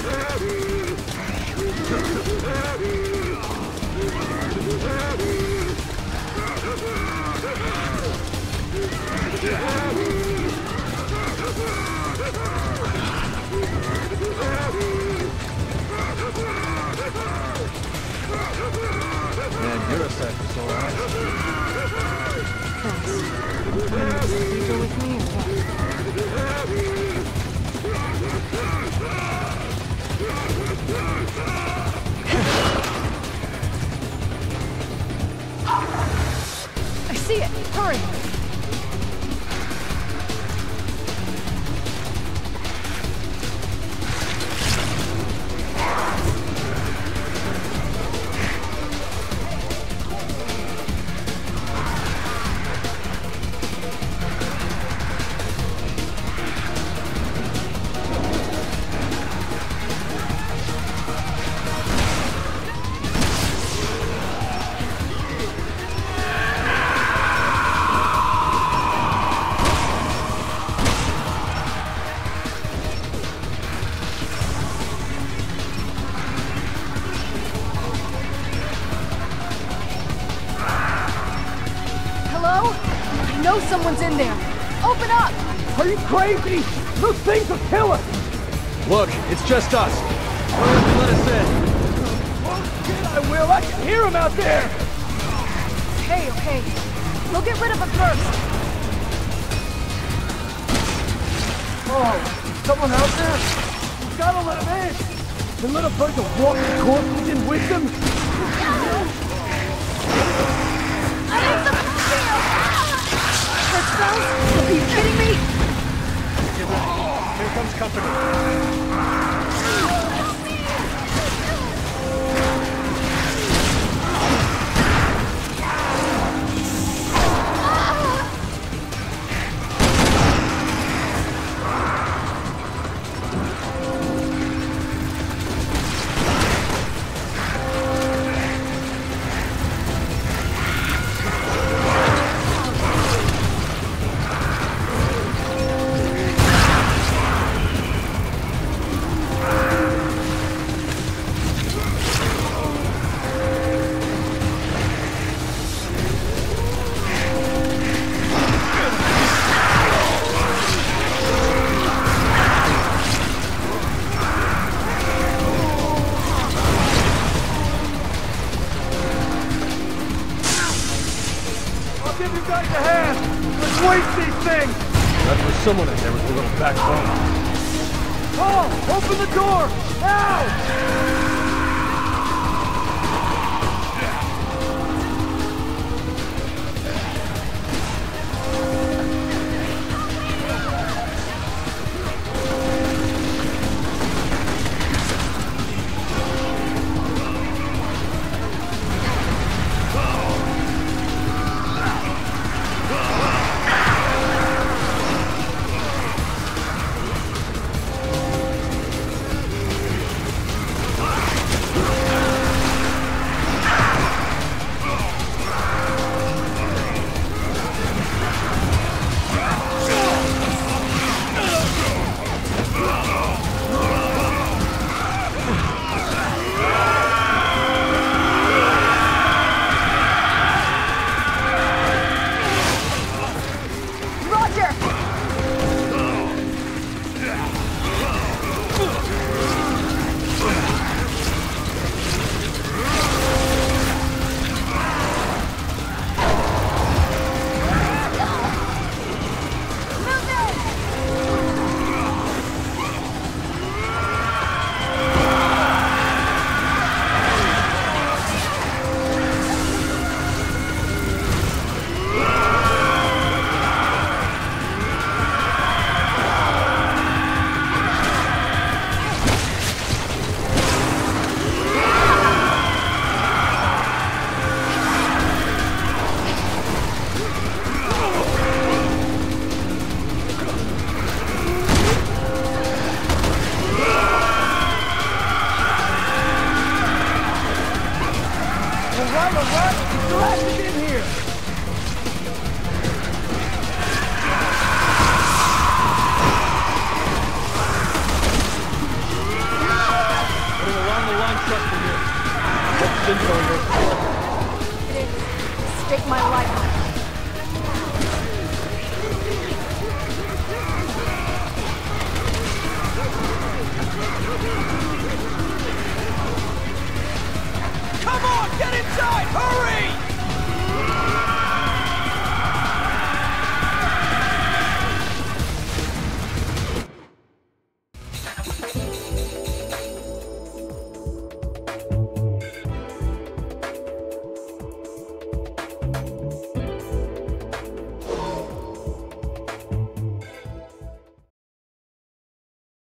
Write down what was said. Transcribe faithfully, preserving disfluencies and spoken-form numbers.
Man, you're a sight for sore eyes. Thanks. You go with me or what? I see it! Hurry! Someone's in there. Open up! Are you crazy? Those things will kill us! Look, it's just us. Hurry up and let us in. Oh shit, I will! I can hear him out there! Okay, okay. We'll get rid of him first. Oh, someone out there? We gotta let him in! And let a bunch of walking corpses in with them? I need some Are you kidding me? Get ready. Here comes company. Someone in there with a little backbone. Oh! Open the door! Now! info on this. It is. Stake my life on it. Come on, get inside! Hurry!